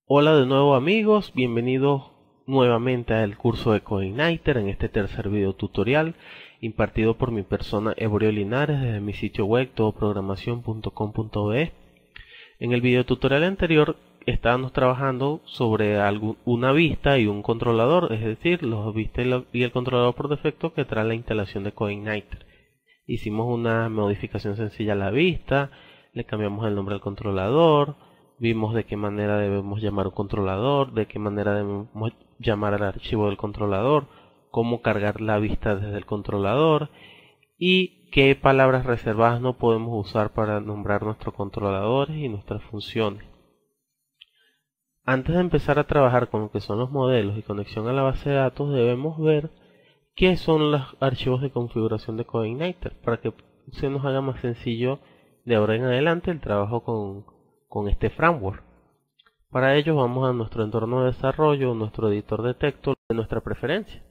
Hola de nuevo amigos, bienvenidos nuevamente al curso de CodeIgniter en este tercer video tutorial impartido por mi persona Evorio Linares desde mi sitio web todoprogramacion.com.be. En el video tutorial anterior estábamos trabajando sobre una vista y un controlador, es decir, los vistas y el controlador por defecto que trae la instalación de CodeIgniter. Hicimos una modificación sencilla a la vista, le cambiamos el nombre al controlador. Vimos de qué manera debemos llamar un controlador, de qué manera debemos llamar al archivo del controlador, cómo cargar la vista desde el controlador y qué palabras reservadas no podemos usar para nombrar nuestros controladores y nuestras funciones. Antes de empezar a trabajar con lo que son los modelos y conexión a la base de datos, debemos ver qué son los archivos de configuración de CodeIgniter para que se nos haga más sencillo de ahora en adelante el trabajo con este framework. Para ello vamos a nuestro entorno de desarrollo, nuestro editor de texto de nuestra preferencia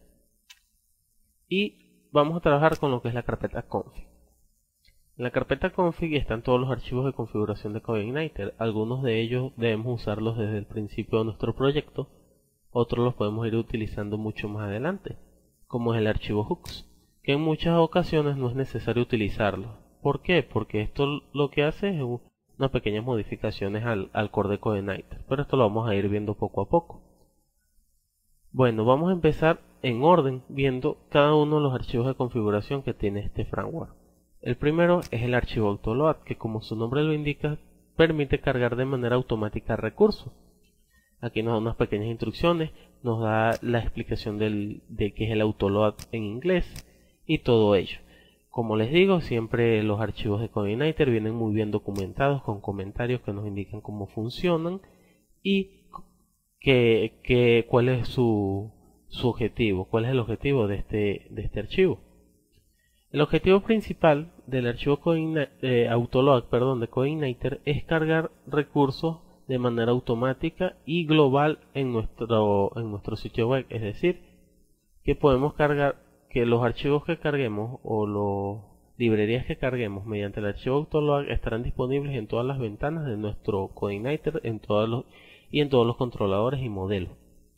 y vamos a trabajar con lo que es la carpeta config. En la carpeta config están todos los archivos de configuración de CodeIgniter. Algunos de ellos debemos usarlos desde el principio de nuestro proyecto, otros los podemos ir utilizando mucho más adelante, como es el archivo hooks, que en muchas ocasiones no es necesario utilizarlo. ¿Por qué? Porque esto lo que hace es unas pequeñas modificaciones al core de CodeIgniter, pero esto lo vamos a ir viendo poco a poco. Bueno, vamos a empezar en orden viendo cada uno de los archivos de configuración que tiene este framework. El primero es el archivo autoload, que como su nombre lo indica, permite cargar de manera automática recursos. Aquí nos da unas pequeñas instrucciones, nos da la explicación de qué es el autoload en inglés y todo ello. Como les digo, siempre los archivos de CodeIgniter vienen muy bien documentados con comentarios que nos indican cómo funcionan y cuál es su objetivo, cuál es el objetivo de este archivo. El objetivo principal del archivo autoload de CodeIgniter es cargar recursos de manera automática y global en nuestro sitio web, es decir, que podemos cargar que los archivos que carguemos o las librerías que carguemos mediante el archivo autoload estarán disponibles en todas las ventanas de nuestro CodeIgniter en todos los controladores y modelos.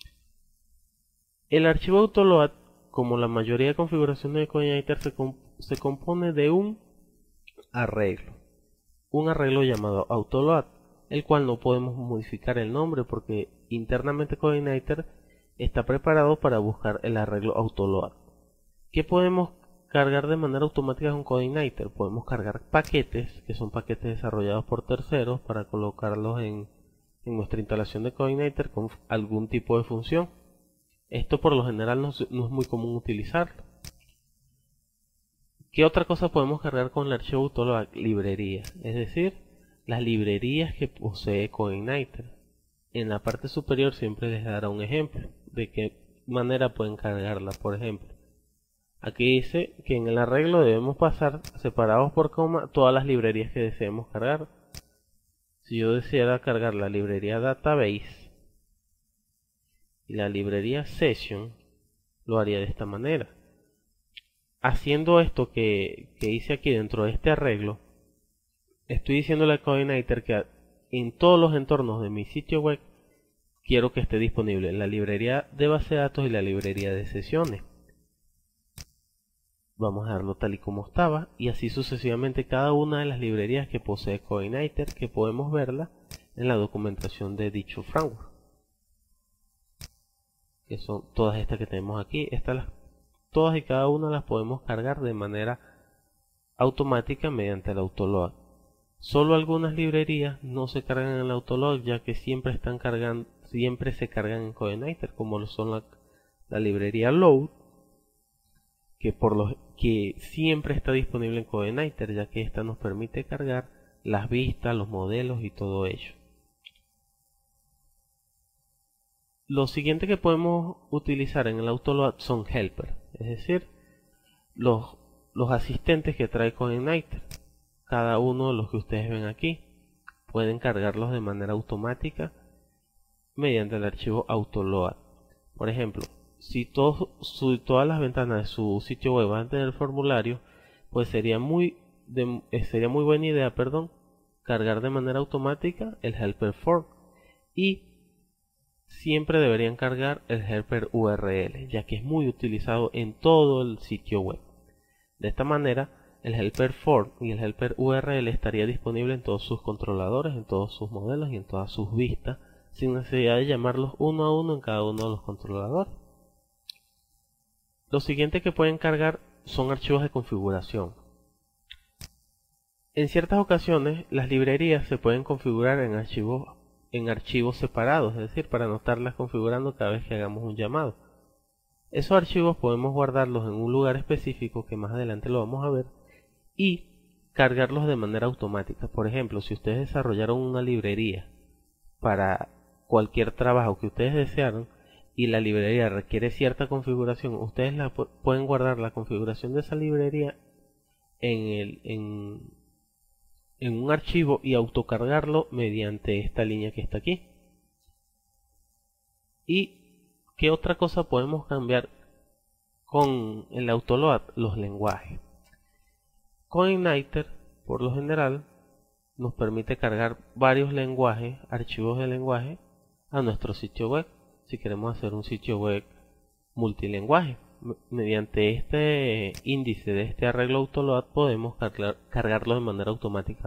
El archivo autoload, como la mayoría de configuraciones de CodeIgniter, se compone de un arreglo llamado autoload, el cual no podemos modificar el nombre porque internamente CodeIgniter está preparado para buscar el arreglo autoload. ¿Qué podemos cargar de manera automática con CodeIgniter? Podemos cargar paquetes, que son paquetes desarrollados por terceros, para colocarlos en nuestra instalación de CodeIgniter con algún tipo de función. Esto por lo general no es muy común utilizarlo. ¿Qué otra cosa podemos cargar con el archivo autoload? Librerías, es decir, las librerías que posee CodeIgniter. En la parte superior siempre les dará un ejemplo de qué manera pueden cargarla. Por ejemplo, aquí dice que en el arreglo debemos pasar separados por coma todas las librerías que deseemos cargar. Si yo deseara cargar la librería Database y la librería Session, lo haría de esta manera. Haciendo esto que hice aquí dentro de este arreglo, estoy diciéndole a CodeIgniter que en todos los entornos de mi sitio web quiero que esté disponible la librería de base de datos y la librería de sesiones. Vamos a dejarlo tal y como estaba y así sucesivamente cada una de las librerías que posee CodeIgniter, que podemos verla en la documentación de dicho framework, que son todas estas que tenemos aquí. Todas y cada una las podemos cargar de manera automática mediante el autoload. Solo algunas librerías no se cargan en el autoload, ya que siempre se cargan en CodeIgniter, como lo son la librería load, que siempre está disponible en CodeIgniter, ya que esta nos permite cargar las vistas, los modelos y todo ello. Lo siguiente que podemos utilizar en el autoload son helpers, es decir, los asistentes que trae CodeIgniter. Cada uno de los que ustedes ven aquí pueden cargarlos de manera automática mediante el archivo autoload. Por ejemplo, si todas las ventanas de su sitio web van a tener formulario, pues sería muy buena idea, cargar de manera automática el helper form y siempre deberían cargar el helper URL, ya que es muy utilizado en todo el sitio web. De esta manera, el helper form y el helper URL estaría disponible en todos sus controladores, en todos sus modelos y en todas sus vistas, sin necesidad de llamarlos uno a uno en cada uno de los controladores. Lo siguiente que pueden cargar son archivos de configuración. En ciertas ocasiones, las librerías se pueden configurar en archivos separados, es decir, para no estarlas configurando cada vez que hagamos un llamado. Esos archivos podemos guardarlos en un lugar específico que más adelante lo vamos a ver y cargarlos de manera automática. Por ejemplo, si ustedes desarrollaron una librería para cualquier trabajo que ustedes desearon y la librería requiere cierta configuración, ustedes pueden guardar la configuración de esa librería en un archivo y autocargarlo mediante esta línea que está aquí. ¿Y qué otra cosa podemos cambiar con el autoload? Los lenguajes. CodeIgniter, por lo general, nos permite cargar varios lenguajes, archivos de lenguaje, a nuestro sitio web. Si queremos hacer un sitio web multilingüe, mediante este índice de este arreglo autoload podemos cargarlo de manera automática.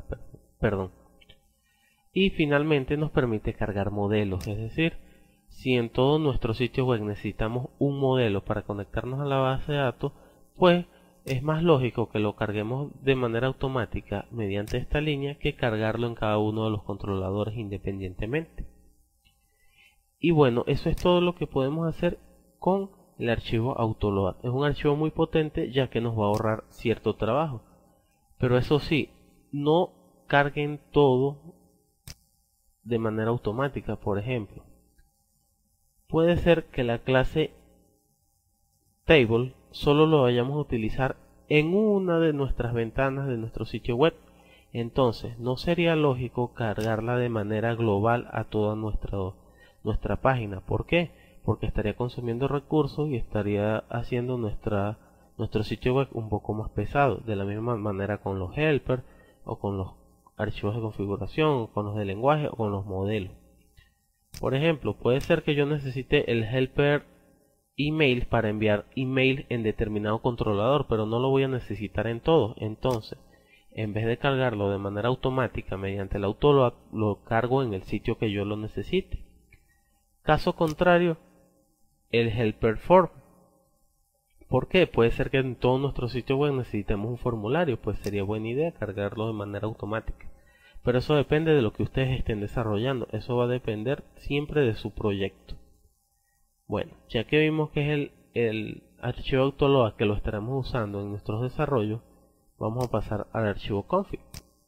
Y finalmente nos permite cargar modelos, es decir, si en todo nuestro sitio web necesitamos un modelo para conectarnos a la base de datos, pues es más lógico que lo carguemos de manera automática mediante esta línea que cargarlo en cada uno de los controladores independientemente. Y bueno, eso es todo lo que podemos hacer con el archivo autoload. Es un archivo muy potente ya que nos va a ahorrar cierto trabajo. Pero eso sí, no carguen todo de manera automática. Por ejemplo, puede ser que la clase table solo lo vayamos a utilizar en una de nuestras ventanas de nuestro sitio web. Entonces, no sería lógico cargarla de manera global a toda nuestra página. ¿Por qué? Porque estaría consumiendo recursos y estaría haciendo nuestro sitio web un poco más pesado. De la misma manera con los helpers o con los archivos de configuración o con los de lenguaje o con los modelos. Por ejemplo, puede ser que yo necesite el helper email para enviar email en determinado controlador, pero no lo voy a necesitar en todo. Entonces, en vez de cargarlo de manera automática mediante el autoload, lo cargo en el sitio que yo lo necesite. Caso contrario, el helper form. ¿Por qué? Puede ser que en todo nuestro sitio web necesitemos un formulario, pues sería buena idea cargarlo de manera automática. Pero eso depende de lo que ustedes estén desarrollando. Eso va a depender siempre de su proyecto. Bueno, ya que vimos que es el archivo autoload que lo estaremos usando en nuestros desarrollos, vamos a pasar al archivo config.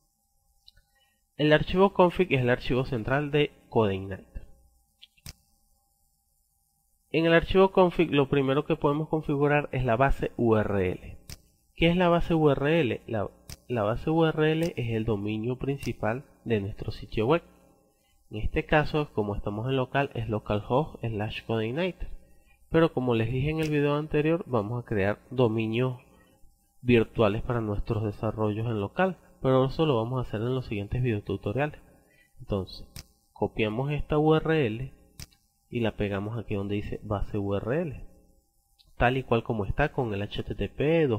El archivo config es el archivo central de CodeIgniter. En el archivo config lo primero que podemos configurar es la base URL. ¿Qué es la base URL? La base URL es el dominio principal de nuestro sitio web. En este caso, como estamos en local, es localhost/CodeIgniter. Pero como les dije en el video anterior, vamos a crear dominios virtuales para nuestros desarrollos en local. Pero eso lo vamos a hacer en los siguientes videotutoriales. Entonces, copiamos esta URL y la pegamos aquí donde dice base URL, tal y cual como está con el http://.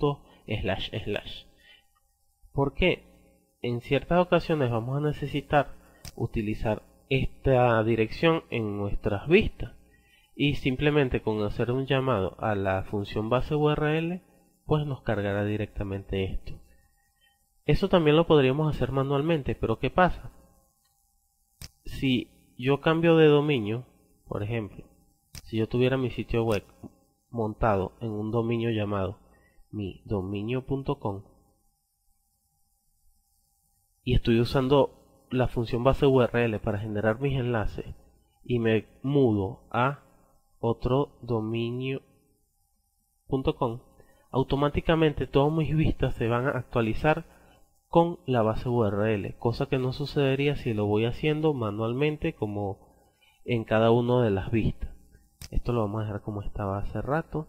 ¿Por qué? En ciertas ocasiones vamos a necesitar utilizar esta dirección en nuestras vistas y simplemente con hacer un llamado a la función base URL pues nos cargará directamente esto. Eso también lo podríamos hacer manualmente, pero ¿qué pasa? Si yo cambio de dominio, por ejemplo, si yo tuviera mi sitio web montado en un dominio llamado midominio.com y estoy usando la función base URL para generar mis enlaces y me mudo a otro dominio.com, automáticamente todas mis vistas se van a actualizar con la base URL, cosa que no sucedería si lo voy haciendo manualmente como en cada una de las vistas. Esto lo vamos a dejar como estaba hace rato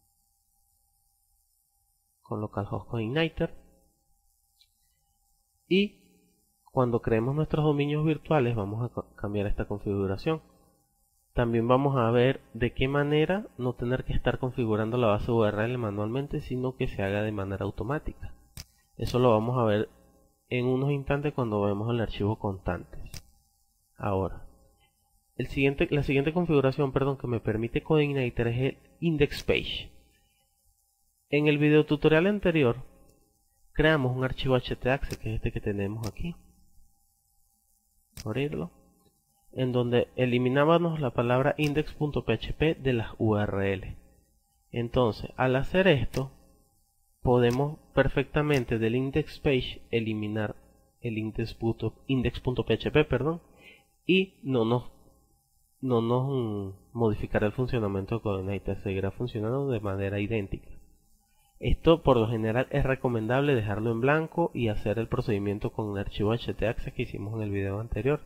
con localhost CodeIgniter. Y cuando creemos nuestros dominios virtuales vamos a cambiar esta configuración. También vamos a ver de qué manera no tener que estar configurando la base URL manualmente, sino que se haga de manera automática. Eso lo vamos a ver en unos instantes cuando vemos el archivo constantes. Ahora, la siguiente configuración, que me permite CodeIgniter es el index page. En el video tutorial anterior creamos un archivo htaccess, que es este que tenemos aquí. Abrirlo. En donde eliminábamos la palabra index.php de las URL. Entonces, al hacer esto, podemos perfectamente del index page eliminar el index.php, y no nos modificará el funcionamiento de CodeIgniter, seguirá funcionando de manera idéntica. Esto por lo general es recomendable dejarlo en blanco y hacer el procedimiento con el archivo htaccess que hicimos en el video anterior.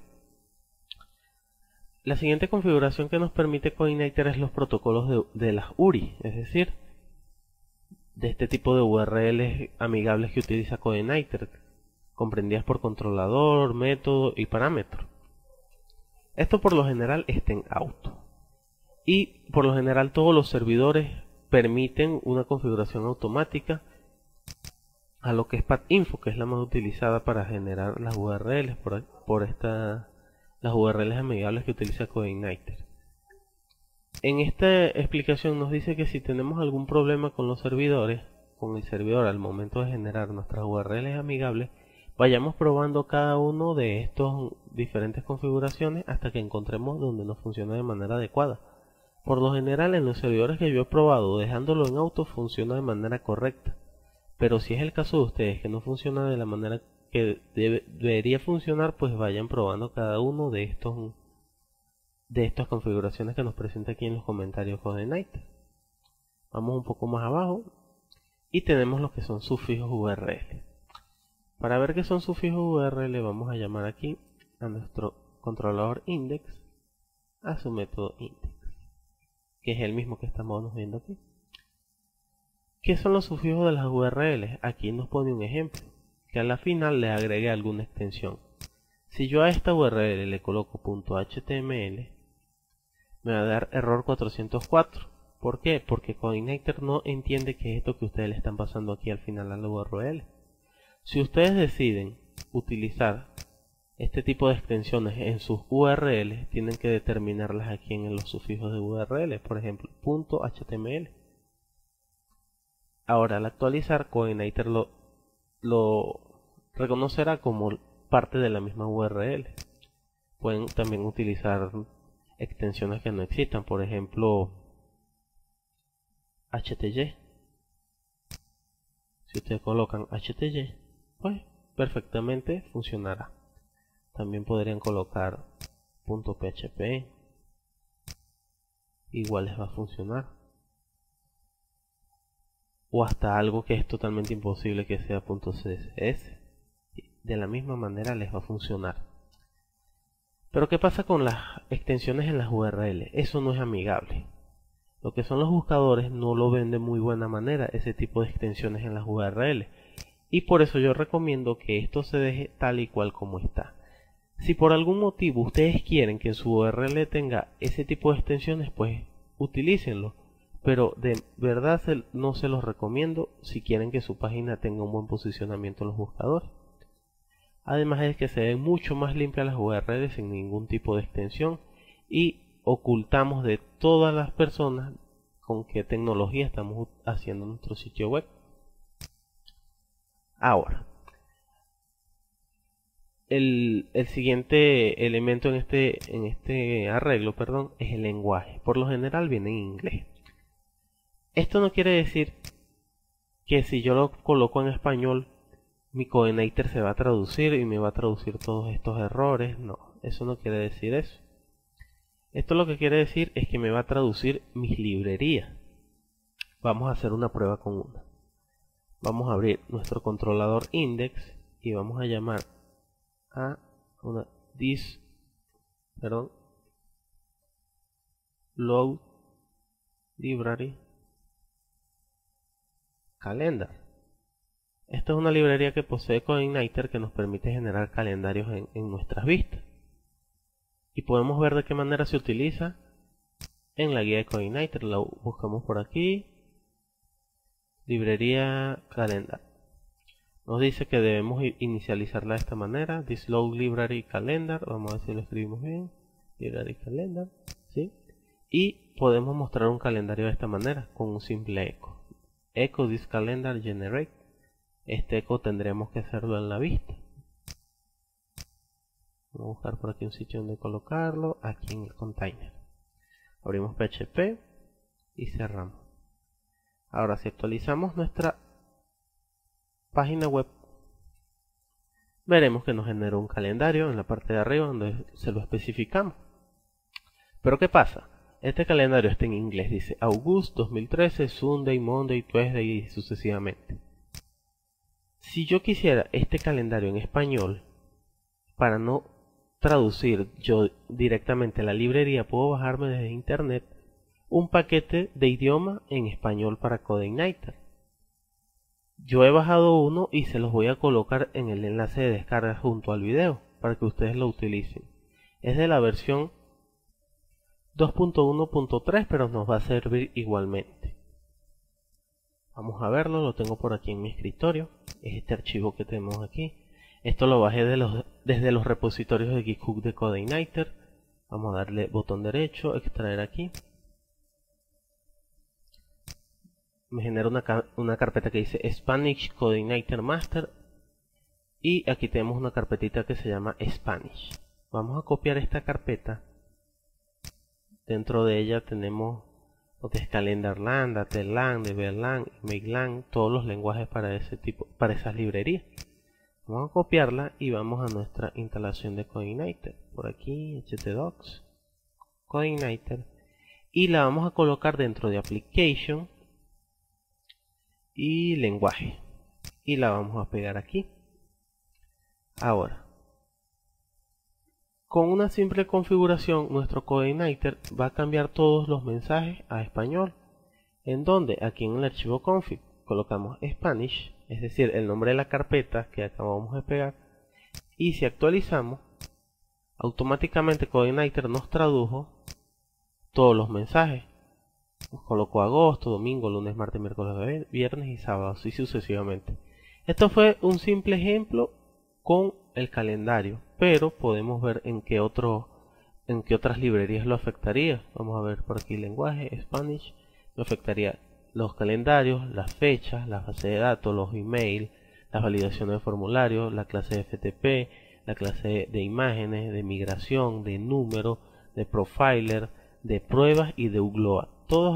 La siguiente configuración que nos permite CodeIgniter es los protocolos de las URI, es decir, de este tipo de URLs amigables que utiliza CodeIgniter, comprendidas por controlador, método y parámetro. Esto por lo general está en auto, y por lo general todos los servidores permiten una configuración automática a lo que es patinfo, que es la más utilizada para generar las URLs las URLs amigables que utiliza CodeIgniter. En esta explicación nos dice que si tenemos algún problema con los servidores, con el servidor al momento de generar nuestras URLs amigables, vayamos probando cada uno de estos diferentes configuraciones hasta que encontremos donde nos funciona de manera adecuada. Por lo general en los servidores que yo he probado, dejándolo en auto funciona de manera correcta, pero si es el caso de ustedes que no funciona de la manera que debería funcionar, pues vayan probando cada uno de estas configuraciones que nos presenta aquí en los comentarios CodeIgniter. Vamos un poco más abajo y tenemos los que son sufijos URL. Para ver qué son sufijos URL vamos a llamar aquí a nuestro controlador index a su método index, que es el mismo que estamos viendo aquí. ¿Qué son los sufijos de las URLs? Aquí nos pone un ejemplo, que a la final le agregue alguna extensión. Si yo a esta URL le coloco .html, me va a dar error 404. ¿Por qué? Porque CodeIgniter no entiende que es esto que ustedes le están pasando aquí al final a la URL. Si ustedes deciden utilizar este tipo de extensiones en sus URLs, tienen que determinarlas aquí en los sufijos de URL, por ejemplo, .html. Ahora, al actualizar, CodeIgniter lo reconocerá como parte de la misma URL. Pueden también utilizar extensiones que no existan, por ejemplo HTY. Si ustedes colocan HTY, pues perfectamente funcionará. También podrían colocar .php, igual les va a funcionar. O hasta algo que es totalmente imposible, que sea .css, de la misma manera les va a funcionar. Pero ¿qué pasa con las extensiones en las URL? Eso no es amigable. Lo que son los buscadores no lo ven de muy buena manera, ese tipo de extensiones en las URL, y por eso yo recomiendo que esto se deje tal y cual como está. Si por algún motivo ustedes quieren que su URL tenga ese tipo de extensiones, pues utilícenlo, pero de verdad no se los recomiendo si quieren que su página tenga un buen posicionamiento en los buscadores. Además es que se ven mucho más limpias las URLs sin ningún tipo de extensión, y ocultamos de todas las personas con qué tecnología estamos haciendo nuestro sitio web. Ahora, el siguiente elemento en este arreglo, es el lenguaje. Por lo general viene en inglés. Esto no quiere decir que si yo lo coloco en español, mi CodeIgniter se va a traducir y me va a traducir todos estos errores. No, eso no quiere decir eso. Esto lo que quiere decir es que me va a traducir mis librerías. Vamos a hacer una prueba con una. Vamos a abrir nuestro controlador index y vamos a llamar a una load library calendar. Esta es una librería que posee CodeIgniter que nos permite generar calendarios en nuestras vistas. Y podemos ver de qué manera se utiliza en la guía de Coordinator. La buscamos por aquí, librería calendar. Nos dice que debemos inicializarla de esta manera, this load library calendar. Vamos a ver si lo escribimos bien, library calendar, ¿sí? Y podemos mostrar un calendario de esta manera con un simple echo. Echo this calendar generate. Este echo tendremos que hacerlo en la vista. Vamos a buscar por aquí un sitio donde colocarlo, aquí en el container. Abrimos PHP y cerramos. Ahora, si actualizamos nuestra página web, veremos que nos generó un calendario en la parte de arriba donde se lo especificamos. Pero ¿qué pasa? Este calendario está en inglés, dice August 2013, Sunday, Monday, Tuesday y sucesivamente. Si yo quisiera este calendario en español, para no traducir yo directamente la librería, puedo bajarme desde internet un paquete de idioma en español para Coordinator. Yo he bajado uno y se los voy a colocar en el enlace de descarga junto al video para que ustedes lo utilicen. Es de la versión 2.1.3, pero nos va a servir igualmente. Vamos a verlo, lo tengo por aquí en mi escritorio. Es este archivo que tenemos aquí. Esto lo bajé desde los repositorios de GitHub de Coordinator. Vamos a darle botón derecho, extraer aquí. Me genera una carpeta que dice Spanish Coordinator Master. Y aquí tenemos una carpetita que se llama Spanish. Vamos a copiar esta carpeta. Dentro de ella tenemos lo que es Calendarland, Dateland, DBLand, Mailland, todos los lenguajes para ese tipo, para esas librerías. Vamos a copiarla y vamos a nuestra instalación de Coordinator. Por aquí, htdocs, Coordinator. Y la vamos a colocar dentro de Application y Lenguaje. Y la vamos a pegar aquí. Ahora, con una simple configuración, nuestro Coordinator va a cambiar todos los mensajes a español. En donde, aquí en el archivo config, colocamos Spanish, es decir, el nombre de la carpeta que acabamos de pegar, y si actualizamos, automáticamente Coordinator nos tradujo todos los mensajes. Nos colocó agosto, domingo, lunes, martes, miércoles, viernes y sábado, así sucesivamente. Esto fue un simple ejemplo con el calendario, pero podemos ver en qué otras librerías lo afectaría. Vamos a ver por aquí lenguaje, Spanish, lo afectaría los calendarios, las fechas, la base de datos, los emails, las validaciones de formularios, la clase de FTP, la clase de imágenes, de migración, de número, de profiler, de pruebas y de UGLOA. Todos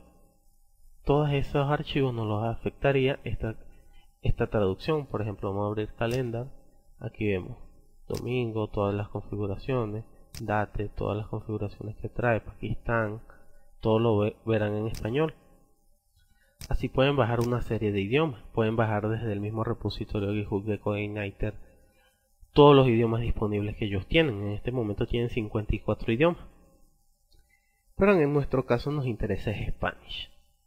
esos archivos nos los afectaría esta traducción. Por ejemplo, vamos a abrir calendar. Aquí vemos domingo, todas las configuraciones, date, todas las configuraciones que trae, Pakistán, todo lo verán en español. Así pueden bajar una serie de idiomas, pueden bajar desde el mismo repositorio GitHub de Coordinator todos los idiomas disponibles que ellos tienen. En este momento tienen 54 idiomas, pero en nuestro caso nos interesa es Spanish.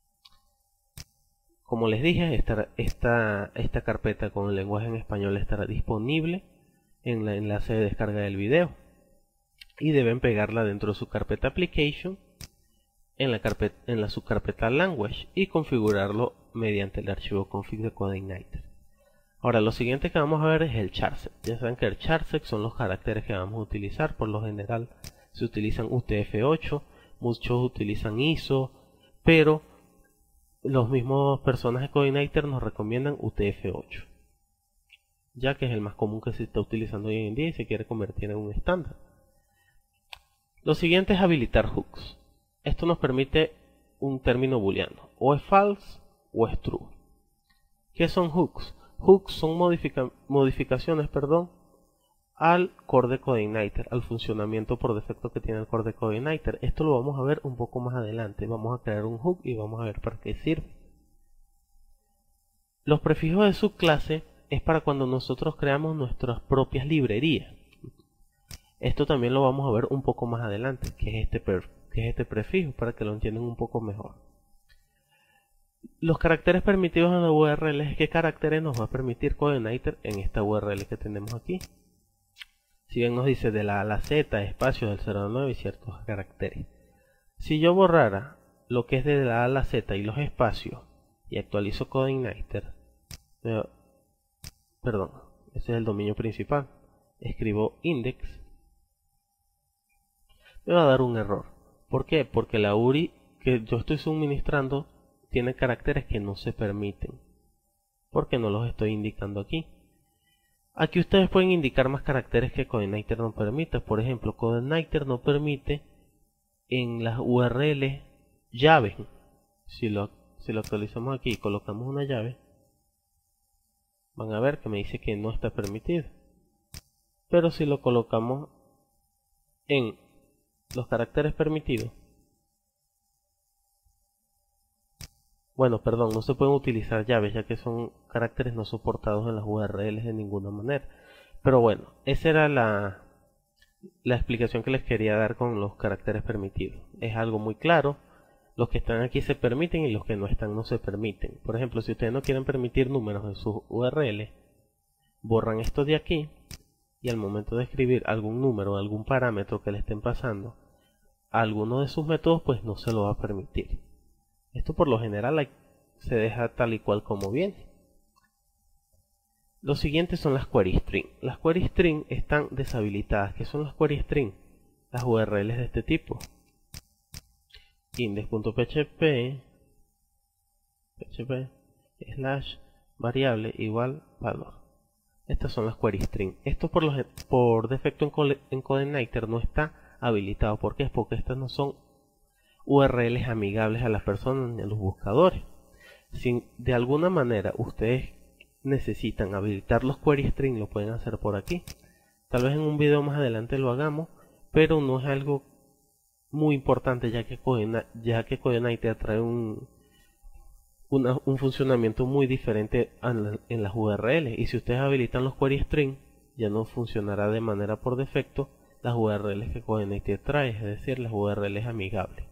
Como les dije, esta carpeta con el lenguaje en español estará disponible en el enlace de descarga del video y deben pegarla dentro de su carpeta Application en la subcarpeta Language y configurarlo mediante el archivo config de Coordinator. Ahora, lo siguiente que vamos a ver es el charset. Ya saben que el charset son los caracteres que vamos a utilizar. Por lo general se utilizan UTF-8, muchos utilizan ISO, pero los mismos personas de Coordinator nos recomiendan UTF-8, ya que es el más común que se está utilizando hoy en día y se quiere convertir en un estándar. Lo siguiente es habilitar hooks. Esto nos permite un término booleano, o es false o es true. ¿Qué son hooks? Hooks son modificaciones al core de Coordinator, al funcionamiento por defecto que tiene el core de Coordinator. Esto lo vamos a ver un poco más adelante. Vamos a crear un hook y vamos a ver para qué sirve. Los prefijos de subclase es para cuando nosotros creamos nuestras propias librerías. Esto también lo vamos a ver un poco más adelante, que es este prefijo, para que lo entiendan un poco mejor. Los caracteres permitidos en la URL es qué caracteres nos va a permitir Coordinator en esta URL que tenemos aquí. Si bien nos dice de la A a la Z, espacios del 0 al 9 y ciertos caracteres. Si yo borrara lo que es de la A a la Z y los espacios y actualizo CodeIgniter, perdón, ese es el dominio principal, escribo index, me va a dar un error. ¿Por qué? Porque la URI que yo estoy suministrando tiene caracteres que no se permiten, porque no los estoy indicando aquí. Aquí ustedes pueden indicar más caracteres que CodeIgniter no permite. Por ejemplo, CodeIgniter no permite en las URL llaves. Si lo actualizamos aquí y colocamos una llave, van a ver que me dice que no está permitido. Pero si lo colocamos en los caracteres permitidos, bueno, perdón, no se pueden utilizar llaves ya que son caracteres no soportados en las URLs de ninguna manera. Pero bueno, esa era la explicación que les quería dar con los caracteres permitidos. Es algo muy claro. Los que están aquí se permiten y los que no están no se permiten. Por ejemplo, si ustedes no quieren permitir números en sus URL, borran esto de aquí y al momento de escribir algún número o algún parámetro que le estén pasando a alguno de sus métodos, pues no se lo va a permitir. Esto por lo general se deja tal y cual como viene. Los siguientes son las query string. Las query string están deshabilitadas. ¿Qué son las query string? Las URLs de este tipo. Index.php / variable igual valor. Estas son las query string. Esto por defecto en CodeIgniter no está habilitado. ¿Por qué? Porque estas no son URLs amigables a las personas ni a los buscadores. Si de alguna manera ustedes necesitan habilitar los query string, lo pueden hacer por aquí. Tal vez en un video más adelante lo hagamos, pero no es algo muy importante ya que CodeIgniter trae un funcionamiento muy diferente en las URLs, y si ustedes habilitan los query string ya no funcionará de manera por defecto las URLs que CodeIgniter trae, es decir, las URLs amigables.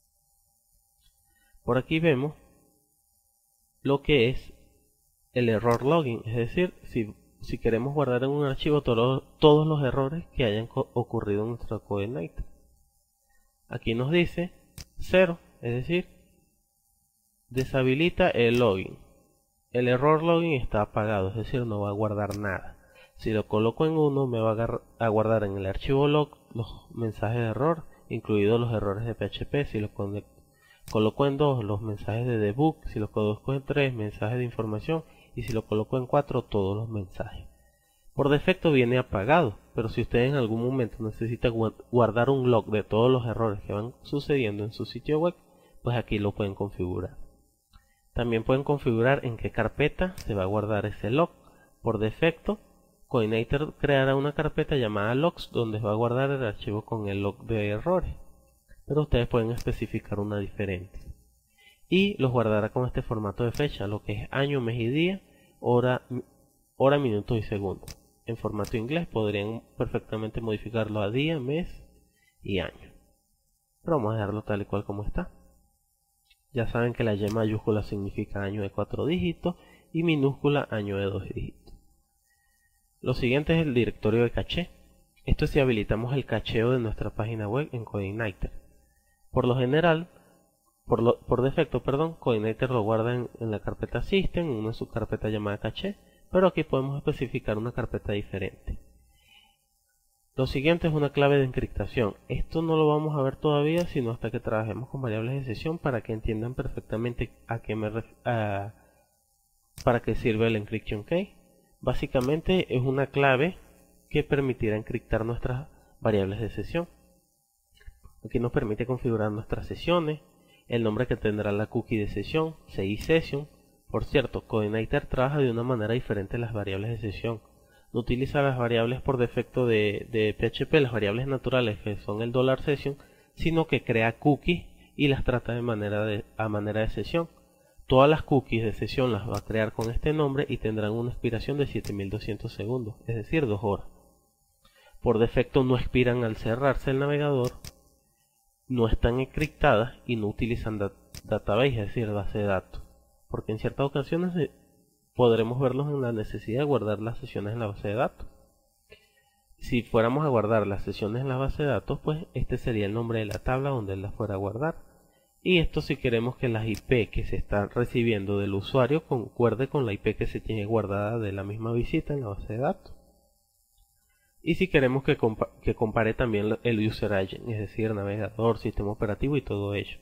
Por aquí vemos lo que es el error logging, es decir, si queremos guardar en un archivo todos los errores que hayan ocurrido en nuestro CodeIgniter. Aquí nos dice 0, es decir, deshabilita el login. El error login está apagado, es decir, no va a guardar nada. Si lo coloco en 1, me va a guardar en el archivo log los mensajes de error, incluidos los errores de PHP. Si lo coloco en 2, los mensajes de debug. Si lo coloco en 3, mensajes de información. Y si lo coloco en 4, todos los mensajes. Por defecto viene apagado, pero si ustedes en algún momento necesitan guardar un log de todos los errores que van sucediendo en su sitio web, pues aquí lo pueden configurar. También pueden configurar en qué carpeta se va a guardar ese log. Por defecto, CodeIgniter creará una carpeta llamada logs donde va a guardar el archivo con el log de errores, pero ustedes pueden especificar una diferente. Y los guardará con este formato de fecha, lo que es año, mes y día, hora, minuto y segundo. En formato inglés podrían perfectamente modificarlo a día, mes y año. Pero vamos a dejarlo tal y cual como está. Ya saben que la Y mayúscula significa año de 4 dígitos y minúscula año de 2 dígitos. Lo siguiente es el directorio de caché. Esto es si habilitamos el cacheo de nuestra página web en CodeIgniter. Por lo general, por defecto, CodeIgniter lo guarda en la carpeta System, en una subcarpeta llamada caché, pero aquí podemos especificar una carpeta diferente. Lo siguiente es una clave de encriptación. Esto no lo vamos a ver todavía, sino hasta que trabajemos con variables de sesión para que entiendan perfectamente para qué sirve el encryption key. Básicamente es una clave que permitirá encriptar nuestras variables de sesión. Aquí nos permite configurar nuestras sesiones, el nombre que tendrá la cookie de sesión, CI Session. Por cierto, CodeIgniter trabaja de una manera diferente las variables de sesión. No utiliza las variables por defecto de PHP, las variables naturales que son el $session, sino que crea cookies y las trata a manera de sesión. Todas las cookies de sesión las va a crear con este nombre y tendrán una expiración de 7200 segundos, es decir, 2 horas. Por defecto no expiran al cerrarse el navegador, no están encriptadas y no utilizan database, es decir, base de datos, porque en ciertas ocasiones podremos verlos en la necesidad de guardar las sesiones en la base de datos. si fuéramos a guardar las sesiones en la base de datos, pues este sería el nombre de la tabla donde él las fuera a guardar. Y esto si queremos que las IP que se están recibiendo del usuario concuerde con la IP que se tiene guardada de la misma visita en la base de datos. Y si queremos que compare también el user agent, es decir, navegador, sistema operativo y todo ello.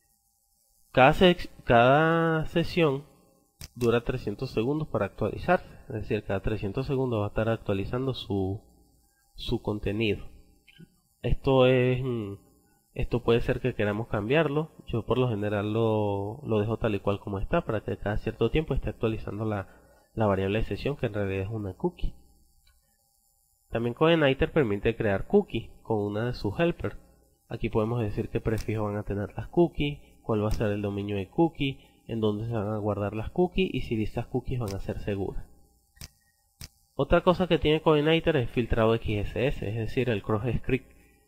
Cada sesión dura 300 segundos para actualizarse, es decir, cada 300 segundos va a estar actualizando su contenido. Esto puede ser que queramos cambiarlo. Yo por lo general lo dejo tal y cual como está, para que cada cierto tiempo esté actualizando la variable de sesión, que en realidad es una cookie. También CodeIgniter permite crear cookies con una de sus helpers. Aquí podemos decir qué prefijos van a tener las cookies, cuál va a ser el dominio de cookie, en dónde se van a guardar las cookies y si estas cookies van a ser seguras. Otra cosa que tiene CodeIgniter es filtrado XSS, es decir, el cross-script.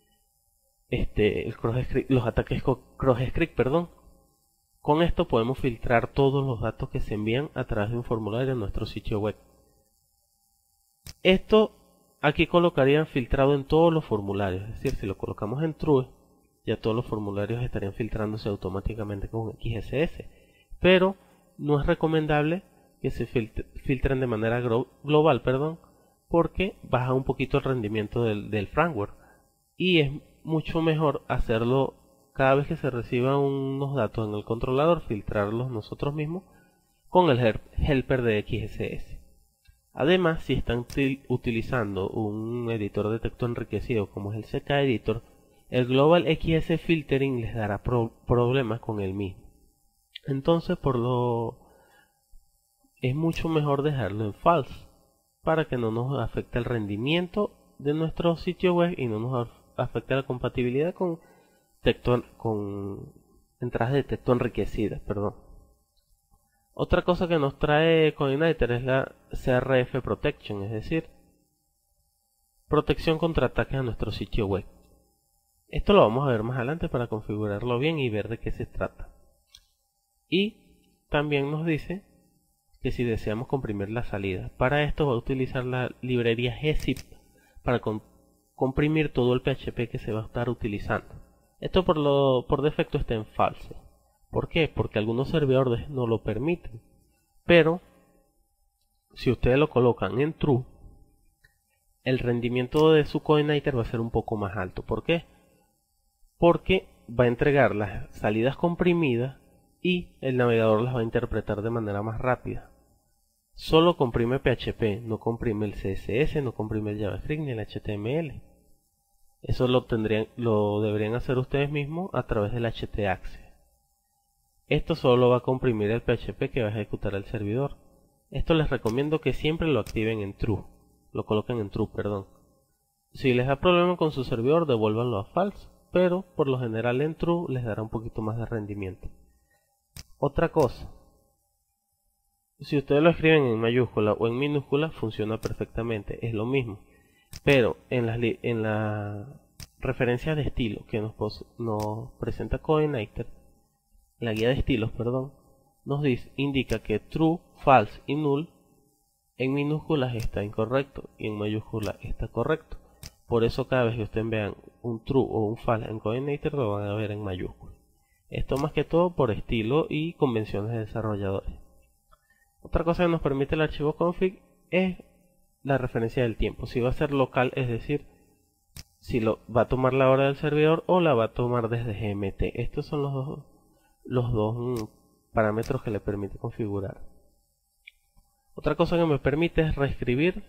Los ataques cross-script, perdón. Con esto podemos filtrar todos los datos que se envían a través de un formulario en nuestro sitio web. Esto aquí colocarían filtrado en todos los formularios, es decir, si lo colocamos en true, ya todos los formularios estarían filtrándose automáticamente con XSS. Pero no es recomendable que se filtren de manera global, porque baja un poquito el rendimiento del framework. Y es mucho mejor hacerlo cada vez que se reciban unos datos en el controlador, filtrarlos nosotros mismos con el helper de XSS. Además, si están utilizando un editor de texto enriquecido como es el CK Editor, el Global XS Filtering les dará problemas con el mismo. Entonces, es mucho mejor dejarlo en false para que no nos afecte el rendimiento de nuestro sitio web y no nos afecte la compatibilidad con entradas de texto enriquecidas, Otra cosa que nos trae CodeIgniter es la CRF Protection, es decir, protección contra ataques a nuestro sitio web. Esto lo vamos a ver más adelante para configurarlo bien y ver de qué se trata. Y también nos dice que si deseamos comprimir la salida, para esto va a utilizar la librería gzip para comprimir todo el PHP que se va a estar utilizando. Esto por defecto está en false. ¿Por qué? Porque algunos servidores no lo permiten. Pero si ustedes lo colocan en true, el rendimiento de su CodeIgniter va a ser un poco más alto. ¿Por qué? Porque va a entregar las salidas comprimidas y el navegador las va a interpretar de manera más rápida. Solo comprime PHP, no comprime el CSS, no comprime el JavaScript ni el HTML. Eso lo deberían hacer ustedes mismos a través del htaccess. Esto solo va a comprimir el PHP que va a ejecutar el servidor. Esto les recomiendo que siempre lo activen en true. Lo coloquen en true, Si les da problema con su servidor, devuélvanlo a false, pero por lo general en true les dará un poquito más de rendimiento. Otra cosa, si ustedes lo escriben en mayúscula o en minúscula, funciona perfectamente, es lo mismo. Pero en la referencia de estilo que nos presenta CodeIgniter, la guía de estilos, indica que true, false y null en minúsculas está incorrecto y en mayúsculas está correcto. Por eso cada vez que ustedes vean un true o un false en CodeIgniter lo van a ver en mayúsculas. Esto más que todo por estilo y convenciones de desarrolladores. Otra cosa que nos permite el archivo config es la referencia del tiempo. Si va a ser local, es decir, si va a tomar la hora del servidor o la va a tomar desde GMT. Estos son los dos parámetros que le permite configurar. Otra cosa que me permite es reescribir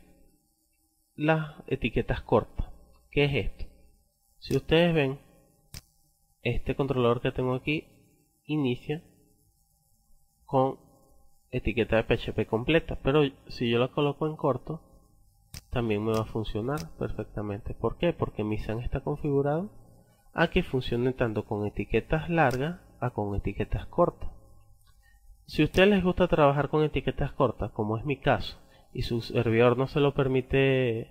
las etiquetas cortas. ¿Qué es esto? Si ustedes ven, este controlador que tengo aquí inicia con etiqueta de PHP completa, pero si yo la coloco en corto también me va a funcionar perfectamente. ¿Por qué? Porque mi SAN está configurado a que funcione tanto con etiquetas largas a con etiquetas cortas. Si a ustedes les gusta trabajar con etiquetas cortas, como es mi caso, y su servidor no se lo permite,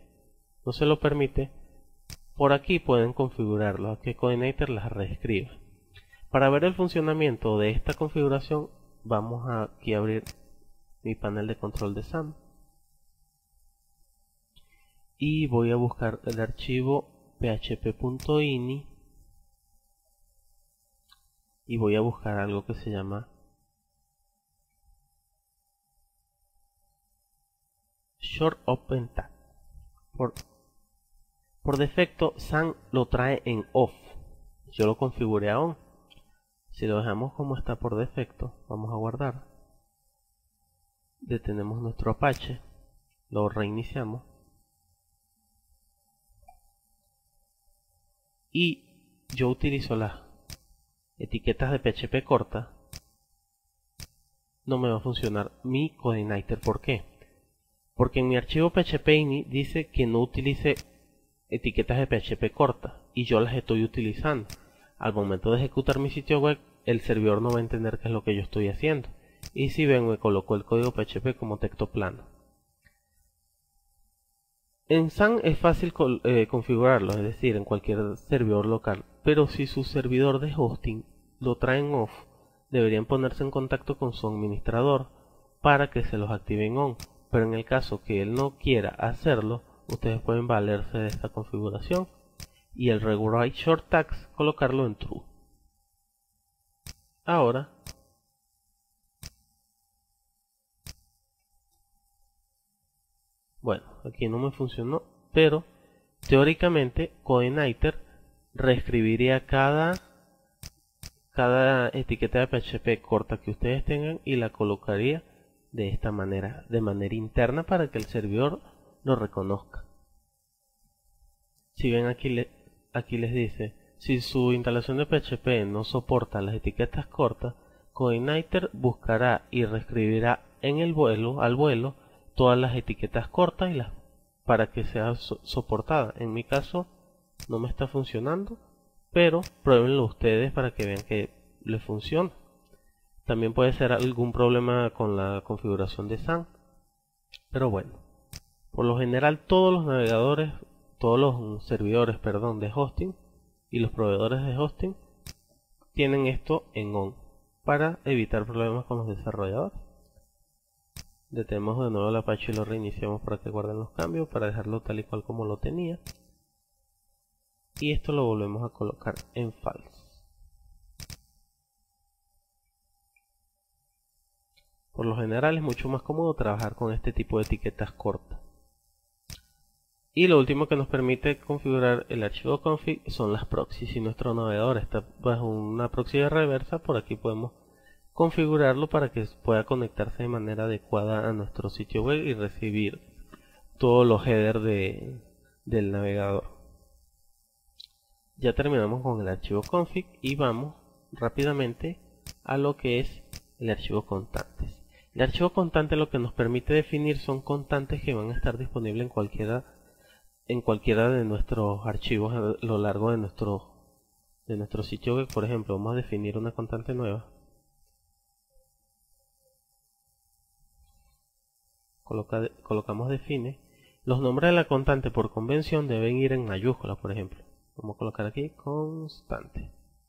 por aquí pueden configurarlo, a que CodeIgniter las reescriba. Para ver el funcionamiento de esta configuración, vamos aquí a abrir mi panel de control de SAN. y voy a buscar el archivo php.ini y voy a buscar algo que se llama short open tag. Por defecto Sun lo trae en off, yo lo configuré a on. Si lo dejamos como está por defecto, vamos a guardar, detenemos nuestro Apache, lo reiniciamos y yo utilizo las etiquetas de PHP corta, no me va a funcionar mi Codeigniter. ¿Por qué? Porque en mi archivo php.ini dice que no utilice etiquetas de PHP corta y yo las estoy utilizando. Al momento de ejecutar mi sitio web, el servidor no va a entender qué es lo que yo estoy haciendo. Y si ven, me colocó el código PHP como texto plano. En Sun es fácil configurarlo, es decir, en cualquier servidor local. Pero si su servidor de hosting lo traen off, deberían ponerse en contacto con su administrador para que se los activen on. Pero en el caso que él no quiera hacerlo, ustedes pueden valerse de esta configuración y el rewrite short tags colocarlo en true. Ahora bueno, aquí no me funcionó, pero teóricamente Codeigniter reescribiría cada etiqueta de PHP corta que ustedes tengan y la colocaría de esta manera, de manera interna, para que el servidor lo reconozca. Si ven aquí les dice, si su instalación de PHP no soporta las etiquetas cortas, Codeigniter buscará y reescribirá al vuelo todas las etiquetas cortas para que sea soportada. En mi caso no me está funcionando, pero pruébenlo ustedes para que vean que les funciona. También puede ser algún problema con la configuración de Sun, pero bueno, por lo general todos los servidores de hosting y los proveedores de hosting tienen esto en on para evitar problemas con los desarrolladores. Detenemos de nuevo el Apache y lo reiniciamos para que guarden los cambios, para dejarlo tal y cual como lo tenía. Y esto lo volvemos a colocar en false. Por lo general es mucho más cómodo trabajar con este tipo de etiquetas cortas. Y lo último que nos permite configurar el archivo config son las proxies. Si nuestro navegador está bajo una proxy de reversa, por aquí podemos configurarlo para que pueda conectarse de manera adecuada a nuestro sitio web y recibir todos los headers del navegador. Ya terminamos con el archivo config y vamos rápidamente a lo que es el archivo constantes. El archivo constante lo que nos permite definir son constantes que van a estar disponibles en cualquiera de nuestros archivos a lo largo de nuestro sitio web. Por ejemplo, vamos a definir una constante nueva. Colocamos define. Los nombres de la constante por convención deben ir en mayúscula, por ejemplo. Vamos a colocar aquí constante.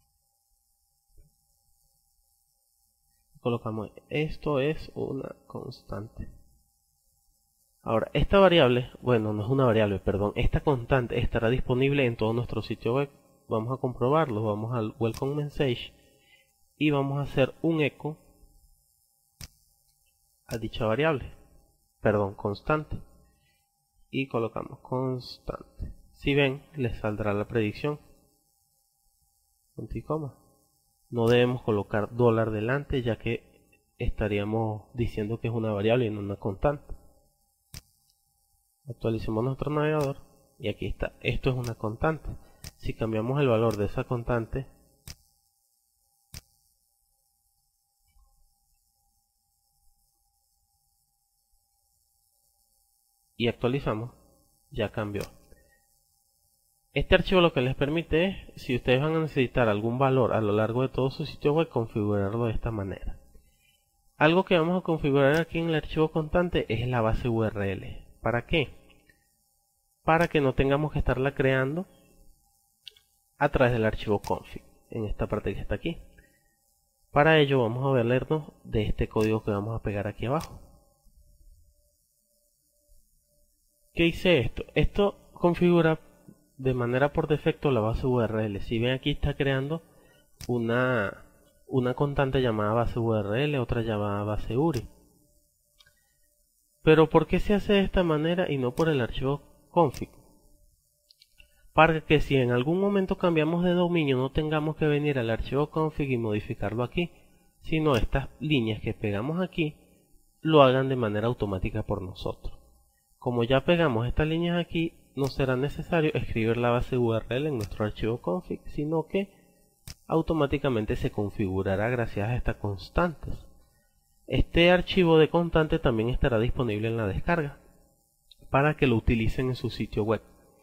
Colocamos esto es una constante. Ahora, esta variable, bueno, no es una variable, perdón, esta constante estará disponible en todo nuestro sitio web. Vamos a comprobarlo, vamos al welcome message y vamos a hacer un eco a dicha variable, constante, y colocamos constante. Si ven, les saldrá la predicción, punto y coma. No debemos colocar $, delante, ya que estaríamos diciendo que es una variable y no una constante. Actualicemos nuestro navegador y aquí está, esto es una constante. Si cambiamos el valor de esa constante, y actualizamos, ya cambió. Este archivo lo que les permite es, si ustedes van a necesitar algún valor a lo largo de todo su sitio web, configurarlo de esta manera. Algo que vamos a configurar aquí en el archivo constante es la base URL. ¿Para qué? Para que no tengamos que estarla creando a través del archivo config, en esta parte que está aquí. Para ello vamos a valernos de este código que vamos a pegar aquí abajo. ¿Qué hice esto? Esto configura de manera por defecto la base URL. Si ven, aquí está creando una constante llamada base URL, otra llamada base URI. Pero ¿por qué se hace de esta manera y no por el archivo config? Para que si en algún momento cambiamos de dominio no tengamos que venir al archivo config y modificarlo aquí, sino estas líneas que pegamos aquí lo hagan de manera automática por nosotros. Como ya pegamos estas líneas aquí, no será necesario escribir la base URL en nuestro archivo config, sino que automáticamente se configurará gracias a estas constantes. Este archivo de constante también estará disponible en la descarga para que lo utilicen en su sitio web.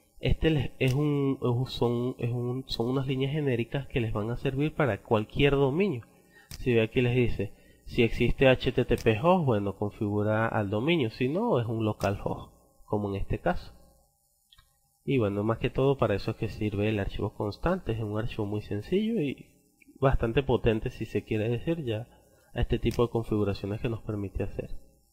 Son unas líneas genéricas que les van a servir para cualquier dominio. Si ve, aquí les dice, si existe HTTP host, bueno, configura al dominio, si no, es un localhost, como en este caso. Y bueno, más que todo para eso es que sirve el archivo constante. Es un archivo muy sencillo y bastante potente, si se quiere decir, ya a este tipo de configuraciones que nos permite hacer.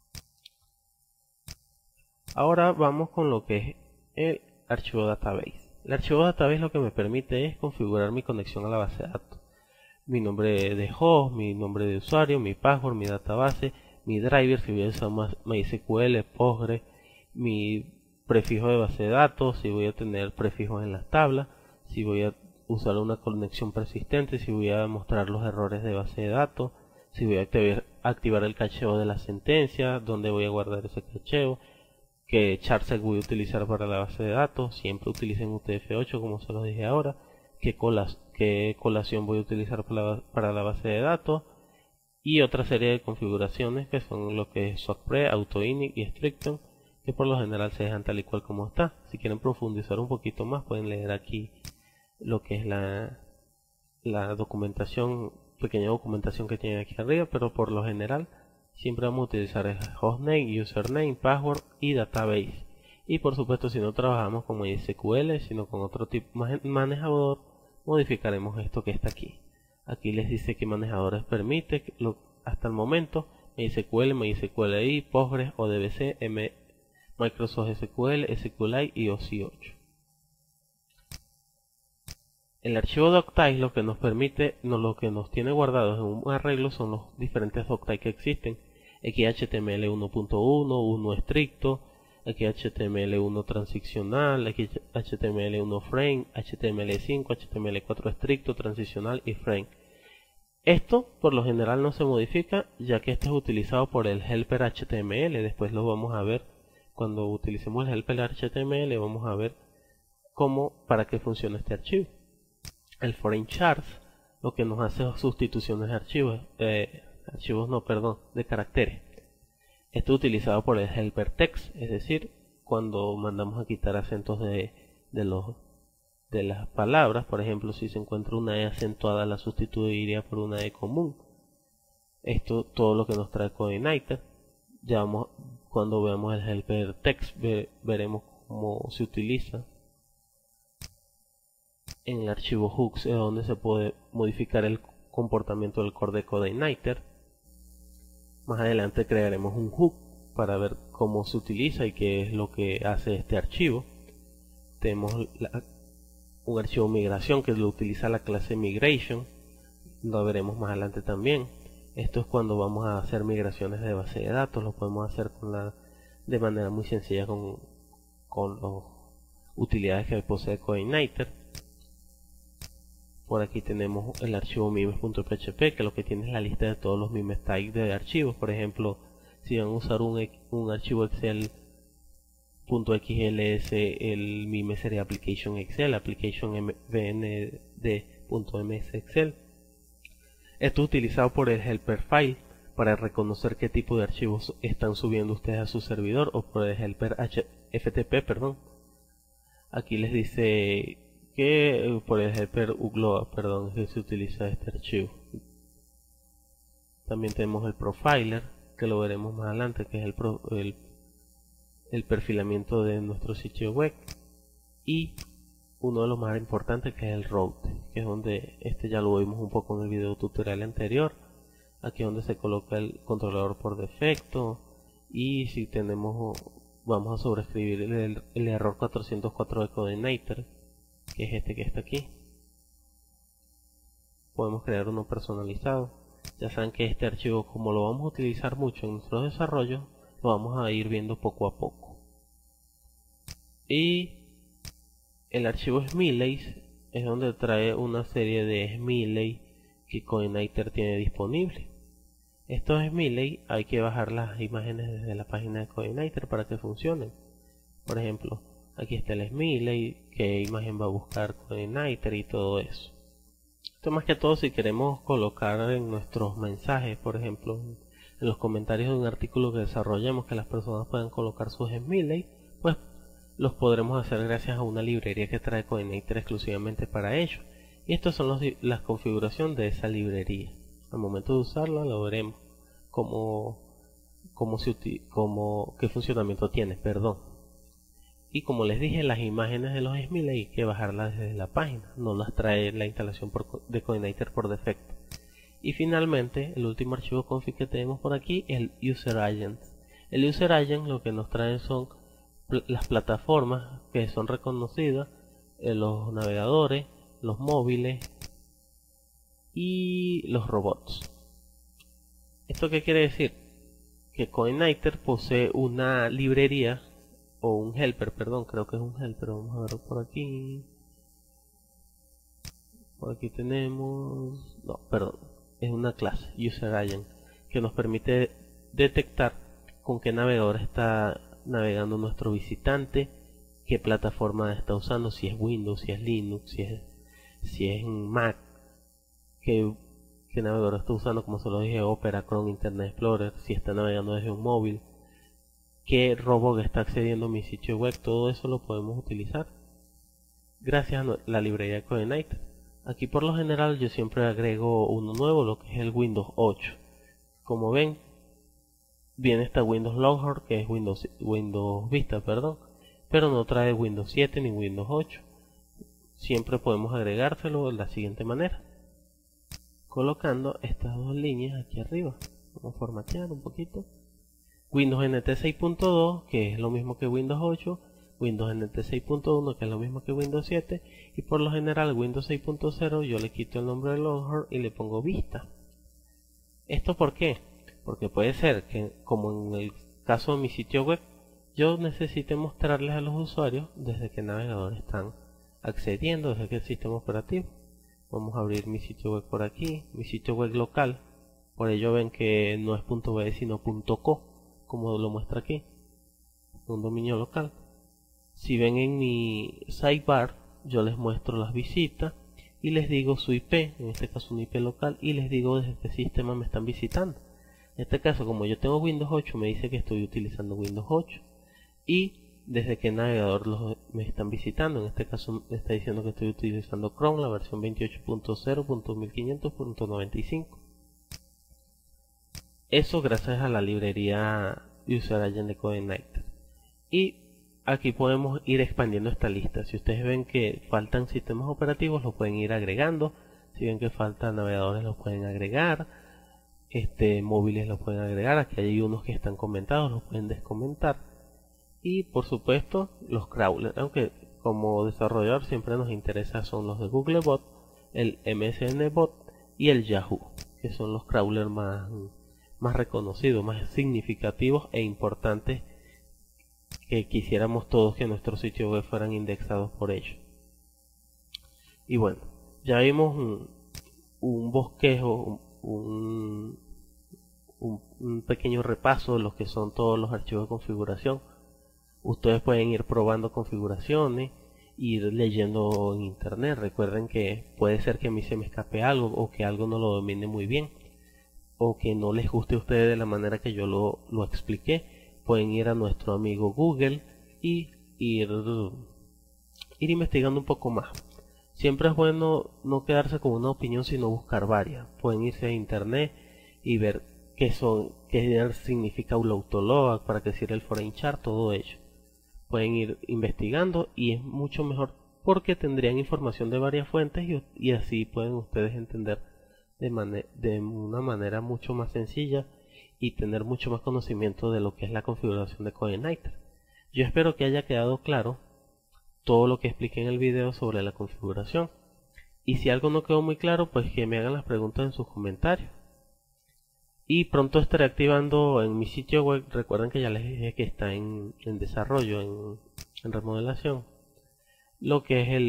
Ahora vamos con lo que es el archivo database. El archivo database lo que me permite es configurar mi conexión a la base de datos. Mi nombre de host, mi nombre de usuario, mi password, mi database, mi driver, si voy a usar MySQL, Postgre, mi prefijo de base de datos, si voy a tener prefijos en las tablas, si voy a usar una conexión persistente, si voy a mostrar los errores de base de datos, si voy a activar el cacheo de la sentencia, dónde voy a guardar ese cacheo, qué charsec voy a utilizar para la base de datos, siempre utilicen UTF-8 como se los dije ahora, qué colación voy a utilizar para la base de datos, y otra serie de configuraciones que son lo que es SOAKpre, AutoInit y Stricton, que por lo general se dejan tal y cual como está. Si quieren profundizar un poquito más, pueden leer aquí lo que es la documentación, pequeña documentación que tiene aquí arriba, pero por lo general siempre vamos a utilizar el hostname, username, password y database. Y por supuesto, si no trabajamos con MySQL, sino con otro tipo de manejador, modificaremos esto que está aquí. Aquí les dice qué manejadores permite, hasta el momento, MySQL, MySQLi, Postgres, ODBC, Microsoft SQL, SQLite y OC8. El archivo doctype lo que nos permite, lo que nos tiene guardados en un arreglo son los diferentes doctype que existen. XHTML 1.1, 1 estricto, XHTML1 transicional, XHTML1 frame, HTML5, HTML4 estricto, transicional y frame. Esto por lo general no se modifica, ya que este es utilizado por el helper HTML. Después lo vamos a ver cuando utilicemos el helper HTML, vamos a ver para qué funciona este archivo. El foreign chars lo que nos hace es sustituciones de de caracteres. Esto es utilizado por el helper text, es decir, cuando mandamos a quitar acentos de las palabras. Por ejemplo, si se encuentra una E acentuada, la sustituiría por una E común. Esto todo lo que nos trae Codeigniter. Ya cuando veamos el helper text veremos cómo se utiliza. En el archivo hooks es donde se puede modificar el comportamiento del core de Codeigniter. Más adelante crearemos un hook para ver cómo se utiliza y qué es lo que hace este archivo. Tenemos un archivo migración que lo utiliza la clase migration, lo veremos más adelante también. Esto es cuando vamos a hacer migraciones de base de datos, lo podemos hacer de manera muy sencilla con las utilidades que posee Codeigniter. Por aquí tenemos el archivo memes.php, que lo que tiene es la lista de todos los memes types de archivos. Por ejemplo, si van a usar un archivo Excel .xls, el meme sería application Excel, application vnd.ms Excel. Esto es utilizado por el helper file para reconocer qué tipo de archivos están subiendo ustedes a su servidor, o por el helper FTP, perdón. Aquí les dice que por el helper ugloa, perdón, que se utiliza este archivo. También tenemos el profiler, que lo veremos más adelante, que es el perfilamiento de nuestro sitio web, y uno de los más importantes, que es el route, que es donde ya lo vimos un poco en el video tutorial anterior. Aquí es donde se coloca el controlador por defecto, y si tenemos vamos a sobreescribir el error 404 de Coordinator, que es este que está aquí. Podemos crear uno personalizado. Ya saben que este archivo, como lo vamos a utilizar mucho en nuestros desarrollos, lo vamos a ir viendo poco a poco. Y el archivo Smileys es donde trae una serie de Smiley que Coordinator tiene disponible. Estos Smiley hay que bajar las imágenes desde la página de Coordinator para que funcionen. Por ejemplo, aquí está el Smiley, qué imagen va a buscar Coordinator y todo eso. Esto más que todo si queremos colocar en nuestros mensajes, por ejemplo, en los comentarios de un artículo que desarrollemos, que las personas puedan colocar sus Smiley, pues los podremos hacer gracias a una librería que trae Coordinator exclusivamente para ello. Y estas son las configuraciones de esa librería. Al momento de usarla lo veremos qué funcionamiento tiene, perdón. Y como les dije, las imágenes de los Smiley hay que bajarlas desde la página, no las trae la instalación de Coordinator por defecto. Y finalmente, el último archivo config que tenemos por aquí es el User Agent. El User Agent lo que nos trae son las plataformas que son reconocidas, los navegadores, los móviles y los robots. ¿Esto qué quiere decir? Que Coordinator posee una librería o un helper, perdón, creo que es un helper. Vamos a verlo por aquí. Por aquí tenemos, no, perdón, es una clase User Agent que nos permite detectar con qué navegador está navegando nuestro visitante, qué plataforma está usando, si es Windows, si es Linux, si es Mac, qué navegador está usando, como se lo dije, Opera, Chrome, Internet Explorer, si está navegando desde un móvil, qué robot está accediendo a mi sitio web. Todo eso lo podemos utilizar gracias a la librería de Coordinator. Aquí por lo general yo siempre agrego uno nuevo, lo que es el Windows 8. Como ven, viene esta Windows Loader, que es Windows Vista, perdón, pero no trae Windows 7 ni Windows 8. Siempre podemos agregárselo de la siguiente manera, colocando estas dos líneas aquí arriba. Vamos a formatear un poquito. Windows NT 6.2, que es lo mismo que Windows 8, Windows NT 6.1, que es lo mismo que Windows 7, y por lo general Windows 6.0 yo le quito el nombre de Loader y le pongo Vista. ¿Esto por qué? Porque puede ser que, como en el caso de mi sitio web, yo necesite mostrarles a los usuarios desde qué navegador están accediendo, desde qué sistema operativo. Vamos a abrir mi sitio web por aquí, mi sitio web local. Por ello ven que no es .be sino .co, como lo muestra aquí, un dominio local. Si ven en mi sidebar, yo les muestro las visitas y les digo su IP, en este caso un IP local, y les digo desde qué sistema me están visitando. En este caso, como yo tengo Windows 8, me dice que estoy utilizando Windows 8 y desde qué navegador me están visitando. En este caso me está diciendo que estoy utilizando Chrome, la versión 28.0.1500.95. Eso gracias a la librería User Agent de Coordinator. Y aquí podemos ir expandiendo esta lista. Si ustedes ven que faltan sistemas operativos, los pueden ir agregando. Si ven que faltan navegadores, los pueden agregar. Móviles los pueden agregar. Aquí hay unos que están comentados, los pueden descomentar. Y por supuesto los crawlers, aunque como desarrollador siempre nos interesa son los de Googlebot, el MSN Bot y el Yahoo, que son los crawlers más reconocidos, más significativos e importantes, que quisiéramos todos que nuestros sitios web fueran indexados por ellos. Y bueno, ya vimos un bosquejo, un pequeño repaso de lo que son todos los archivos de configuración. Ustedes pueden ir probando configuraciones, ir leyendo en internet. Recuerden que puede ser que a mí se me escape algo, o que algo no lo domine muy bien, o que no les guste a ustedes de la manera que yo lo expliqué. Pueden ir a nuestro amigo Google y ir investigando un poco más. Siempre es bueno no quedarse con una opinión, sino buscar varias. Pueden irse a internet y ver qué significa un autolog, para qué sirve el foreign chart, todo ello. Pueden ir investigando y es mucho mejor porque tendrían información de varias fuentes y así pueden ustedes entender de una manera mucho más sencilla y tener mucho más conocimiento de lo que es la configuración de Coordinator. Yo espero que haya quedado claro todo lo que expliqué en el video sobre la configuración. Y si algo no quedó muy claro, pues que me hagan las preguntas en sus comentarios. Y pronto estaré activando en mi sitio web, recuerden que ya les dije que está en desarrollo, en remodelación, lo que es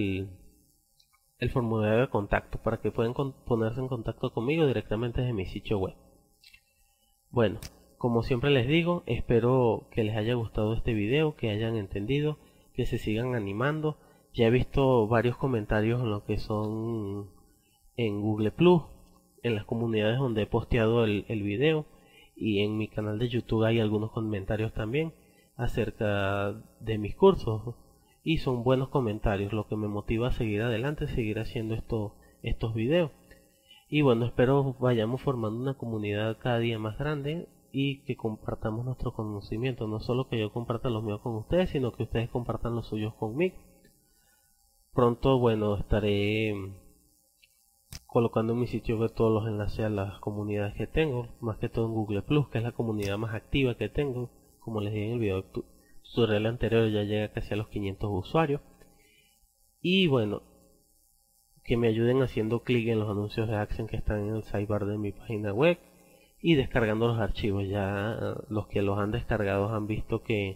el formulario de contacto, para que puedan ponerse en contacto conmigo directamente desde mi sitio web. Bueno, como siempre les digo, espero que les haya gustado este video, que hayan entendido, que se sigan animando. Ya he visto varios comentarios en lo que son en Google Plus, en las comunidades donde he posteado el video, y en mi canal de YouTube hay algunos comentarios también acerca de mis cursos, y son buenos comentarios, lo que me motiva a seguir adelante, seguir haciendo estos videos. Y bueno, espero vayamos formando una comunidad cada día más grande y que compartamos nuestro conocimiento, no solo que yo comparta los míos con ustedes, sino que ustedes compartan los suyos conmigo. Pronto, bueno, estaré colocando en mi sitio web todos los enlaces a las comunidades que tengo, más que todo en Google Plus, que es la comunidad más activa que tengo. Como les dije en el video tutorial anterior, ya llega casi a los 500 usuarios. Y bueno, que me ayuden haciendo clic en los anuncios de AdSense que están en el sidebar de mi página web y descargando los archivos. Ya los que los han descargado han visto que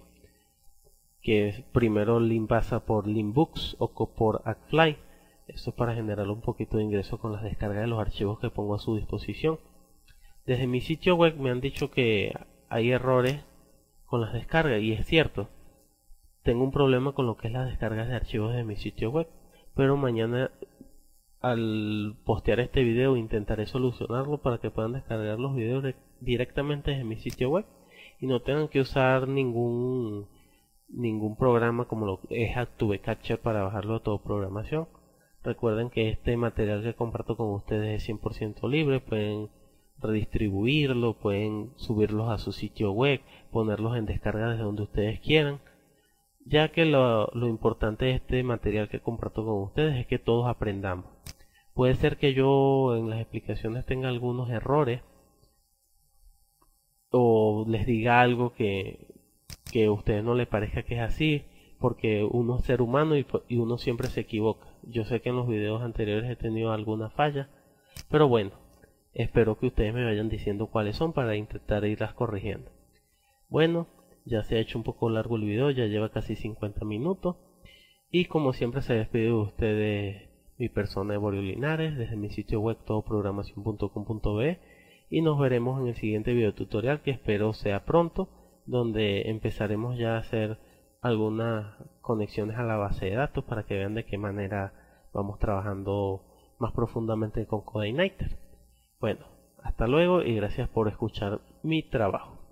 primero el link pasa por Linkbooks o por AdFly. Eso es para generar un poquito de ingreso con las descargas de los archivos que pongo a su disposición. Desde mi sitio web me han dicho que hay errores con las descargas, y es cierto. Tengo un problema con lo que es las descargas de archivos de mi sitio web, pero mañana al postear este video intentaré solucionarlo para que puedan descargar los videos directamente desde mi sitio web y no tengan que usar ningún programa como lo es Actube Capture para bajarlo a todo programación. Recuerden que este material que comparto con ustedes es 100% libre, pueden redistribuirlo, pueden subirlos a su sitio web, ponerlos en descarga desde donde ustedes quieran, ya que lo importante de este material que comparto con ustedes es que todos aprendamos. Puede ser que yo en las explicaciones tenga algunos errores o les diga algo que a ustedes no les parezca que es así, porque uno es ser humano y uno siempre se equivoca. Yo sé que en los videos anteriores he tenido alguna falla, pero bueno, espero que ustedes me vayan diciendo cuáles son para intentar irlas corrigiendo. Bueno, ya se ha hecho un poco largo el video, ya lleva casi 50 minutos. Y como siempre se despide de ustedes mi persona Evorio Linares, desde mi sitio web todoprogramacion.com.be, y nos veremos en el siguiente video tutorial, que espero sea pronto, donde empezaremos ya a hacer algunas conexiones a la base de datos para que vean de qué manera vamos trabajando más profundamente con CodeIgniter. Bueno, hasta luego y gracias por escuchar mi trabajo.